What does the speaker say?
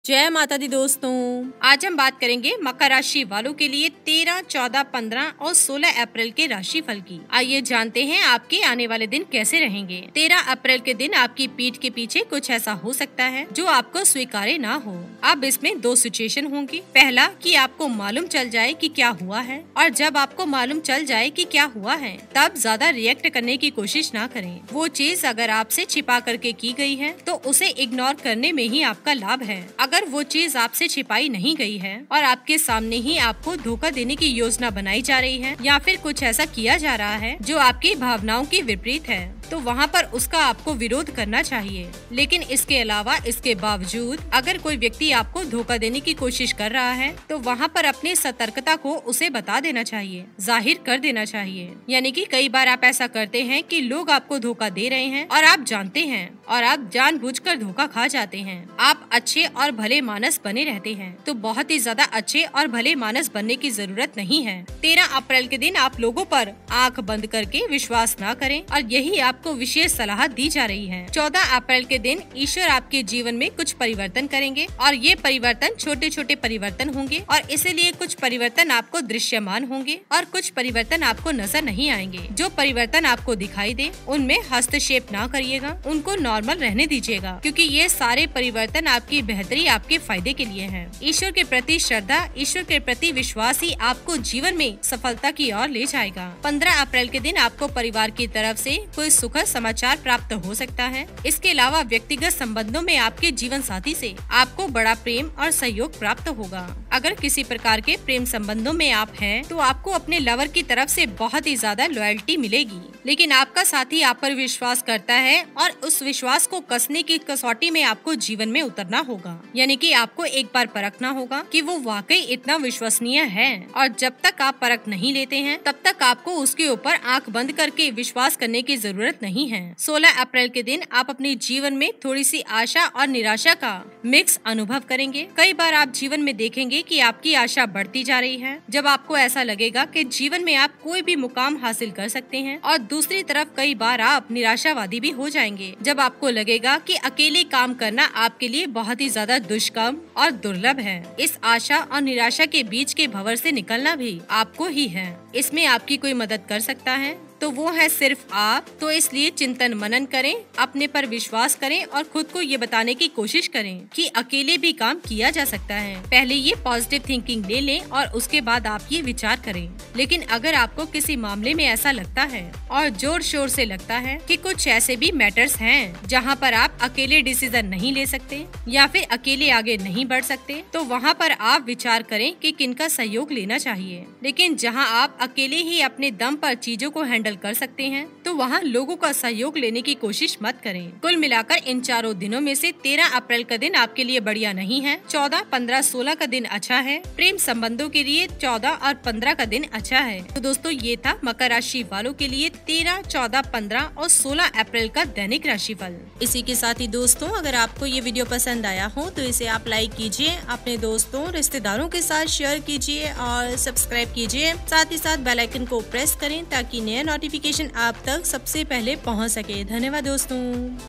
जय माता दी दोस्तों, आज हम बात करेंगे मकर राशि वालों के लिए 13, 14, 15 और 16 अप्रैल के राशि फल की। आइए जानते हैं आपके आने वाले दिन कैसे रहेंगे। 13 अप्रैल के दिन आपकी पीठ के पीछे कुछ ऐसा हो सकता है जो आपको स्वीकार्य ना हो। अब इसमें दो सिचुएशन होंगी। पहला कि आपको मालूम चल जाए कि क्या हुआ है, और जब आपको मालूम चल जाए कि क्या हुआ है तब ज्यादा रिएक्ट करने की कोशिश ना करें। वो चीज अगर आपसे छिपा करके की गई है तो उसे इग्नोर करने में ही आपका लाभ है। अगर वो चीज आपसे छिपाई नहीं गई है और आपके सामने ही आपको धोखा देने की योजना बनाई जा रही है या फिर कुछ ऐसा किया जा रहा है जो आपकी भावनाओं के विपरीत है, तो वहाँ पर उसका आपको विरोध करना चाहिए। लेकिन इसके अलावा इसके बावजूद अगर कोई व्यक्ति आपको धोखा देने की कोशिश कर रहा है तो वहाँ पर अपनी सतर्कता को उसे बता देना चाहिए, जाहिर कर देना चाहिए। यानी कि कई बार आप ऐसा करते हैं कि लोग आपको धोखा दे रहे हैं और आप जानते हैं और आप जानबूझकर धोखा खा जाते हैं। आप अच्छे और भले मानस बने रहते हैं, तो बहुत ही ज्यादा अच्छे और भले मानस बनने की जरूरत नहीं है। 13 अप्रैल के दिन आप लोगों पर आंख बंद करके विश्वास न करें और यही आपको विशेष सलाह दी जा रही है। 14 अप्रैल के दिन ईश्वर आपके जीवन में कुछ परिवर्तन करेंगे और ये परिवर्तन छोटे छोटे परिवर्तन होंगे और इसीलिए कुछ परिवर्तन आपको दृश्यमान होंगे और कुछ परिवर्तन आपको नजर नहीं आएंगे। जो परिवर्तन आपको दिखाई दे उनमें हस्तक्षेप न करिएगा, उनको नॉर्मल रहने दीजिएगा, क्योंकि ये सारे परिवर्तन आपकी बेहतरी, आपके फायदे के लिए है। ईश्वर के प्रति श्रद्धा, ईश्वर के प्रति विश्वास ही आपको जीवन में सफलता की ओर ले जाएगा। 15 अप्रैल के दिन आपको परिवार की तरफ से कोई सुखद समाचार प्राप्त हो सकता है। इसके अलावा व्यक्तिगत संबंधों में आपके जीवन साथी से आपको बड़ा प्रेम और सहयोग प्राप्त होगा। अगर किसी प्रकार के प्रेम संबंधों में आप हैं, तो आपको अपने लवर की तरफ से बहुत ही ज्यादा लॉयल्टी मिलेगी, लेकिन आपका साथी आप पर विश्वास करता है और उस विश्वास को कसने की कसौटी में आपको जीवन में उतरना होगा। यानी कि आपको एक बार परखना होगा कि वो वाकई इतना विश्वसनीय है, और जब तक आप परख नहीं लेते हैं तब तक आपको उसके ऊपर आंख बंद करके विश्वास करने की जरूरत नहीं है। 16 अप्रैल के दिन आप अपने जीवन में थोड़ी सी आशा और निराशा का मिक्स अनुभव करेंगे। कई बार आप जीवन में देखेंगे कि आपकी आशा बढ़ती जा रही है, जब आपको ऐसा लगेगा कि जीवन में आप कोई भी मुकाम हासिल कर सकते हैं, और दूसरी तरफ कई बार आप निराशावादी भी हो जाएंगे, जब आपको लगेगा कि अकेले काम करना आपके लिए बहुत ही ज्यादा दुष्कर्म और दुर्लभ है। इस आशा और निराशा के बीच के भंवर से निकलना भी आपको ही है। इसमें आपकी कोई मदद कर सकता है तो वो है सिर्फ आप। तो इसलिए चिंतन मनन करें, अपने पर विश्वास करें और खुद को ये बताने की कोशिश करें कि अकेले भी काम किया जा सकता है। पहले ये पॉजिटिव थिंकिंग ले लें और उसके बाद आप ये विचार करें। लेकिन अगर आपको किसी मामले में ऐसा लगता है और जोर शोर से लगता है कि कुछ ऐसे भी मैटर्स हैं जहाँ पर आप अकेले डिसीजन नहीं ले सकते या फिर अकेले आगे नहीं बढ़ सकते, तो वहाँ पर आप विचार करें कि किनका सहयोग लेना चाहिए। लेकिन जहाँ आप अकेले ही अपने दम पर चीजों को हैंडल कर सकते हैं, तो वहाँ लोगों का सहयोग लेने की कोशिश मत करें। कुल मिलाकर इन चारों दिनों में से 13 अप्रैल का दिन आपके लिए बढ़िया नहीं है। 14, 15, 16 का दिन अच्छा है। प्रेम संबंधों के लिए 14 और 15 का दिन अच्छा है। तो दोस्तों, ये था मकर राशि वालों के लिए 13, 14, 15 और 16 अप्रैल का दैनिक राशिफल। इसी के साथ ही दोस्तों, अगर आपको ये वीडियो पसंद आया हो तो इसे आप लाइक कीजिए, अपने दोस्तों रिश्तेदारों के साथ शेयर कीजिए और सब्सक्राइब कीजिए। साथ ही साथ बेल आइकन को प्रेस करें ताकि नया नोटिफिकेशन आप तक सबसे पहले पहुंच सके। धन्यवाद दोस्तों।